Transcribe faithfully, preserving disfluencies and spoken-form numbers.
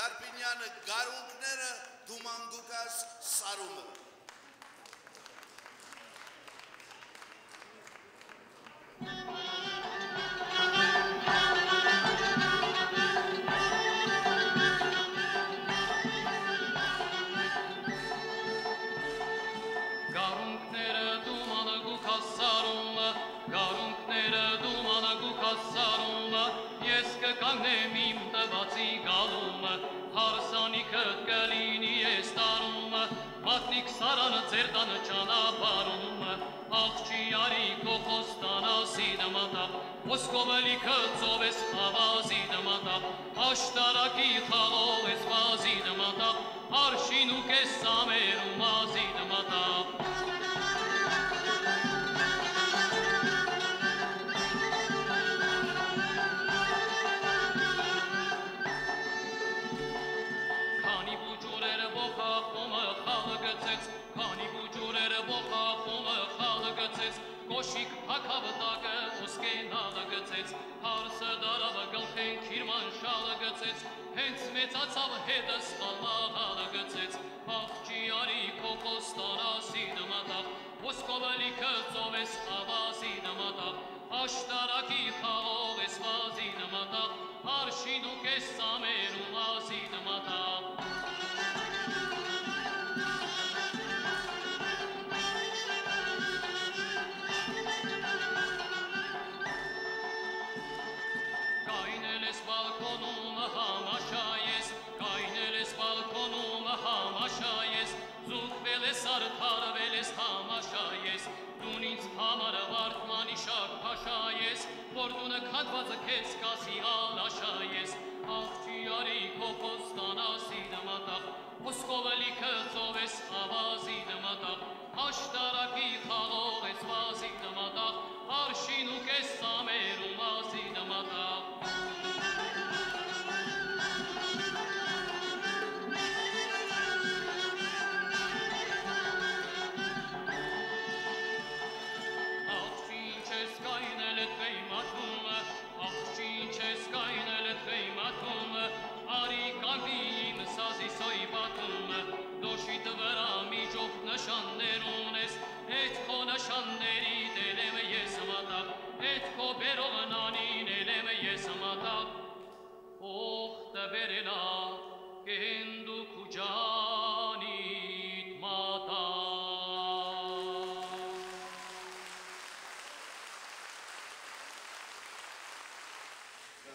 Կարպինյանը գարունքները դու մանգուկաս սարումը։ Մատնիկ սարանը ձեր տանը ճանապարհում, աղջի արի քո խոստանա սիդմատա, ոսկովը լիքը ծով ես խավազի դմատա, աշտարակի խաղող ես վազի դմատա, արշին ու կես սամերում ազի դմատա։ Կոշիկ հակավտակը ոսկենալը գծեց, հարսը դարավը գլխեն քիրման շալը գծեց, հենց մեծացավ հետս խալաղալը գծեց, աղջի արի քո խոստանա սիդմատաղ, ոսկովը լիքը ծով ես խավազի դմատաղ, աշտարակի խաղող ես վազի դմատաղ, արշին ու կես սամերում ազի դմատաղ։ Արդարվել ես համաշա ես, դուն ինձ համարը վարդմանի շակ փաշա ես, որ դունը քանդվածը քեզ կասի ալաշա ես, աղջի արի քո խոստանա սիդմատաղ, ոսկովը լիքը ծով ես խավազի դմատաղ, աշտարակի խաղող ես վազի դմատաղ, արշին ու կես սամերում ազի դմատաղ։ Նշաններ ունես, էդ քո նշանների դել եմ ես մատաղ, էդ քո բերողն անինել եմ ես մատաղ, օխ տբերելա կենդու քուջա